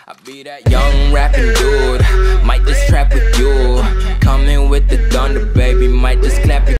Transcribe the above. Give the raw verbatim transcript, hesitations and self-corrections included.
I be that young rapping dude, might just trap with you. Coming with the thunder, baby.